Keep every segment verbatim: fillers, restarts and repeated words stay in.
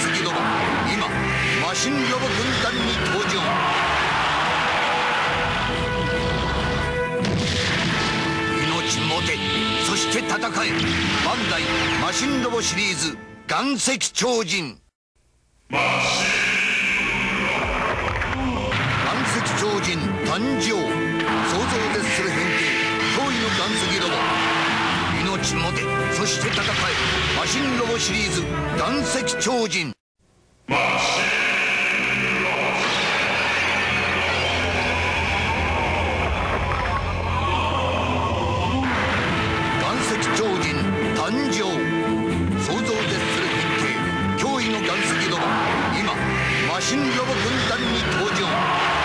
石ロボ、今マシンロボ軍団に登場。命持て、そして戦え。バンダイマシンロボシリーズ岩石超人。岩石超人誕生。想像を絶する変形、驚異の岩石ロボ。命持て、そして戦え。マシンロボシリーズ岩石超人。マシン岩石超人誕生。想像を絶する変形、驚異の岩石ロボ。今マシンロボ軍団に登場。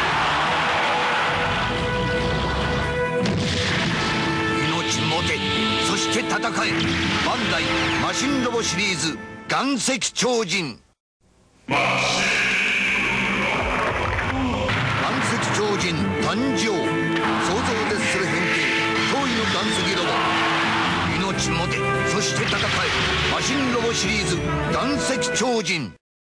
命持て、そして戦え。バンダイマシンロボシリーズ岩石超人。岩石超人誕生。想像を絶する変形、驚異の岩石ロボ。命持て、そして戦え。マシンロボシリーズ岩石超人。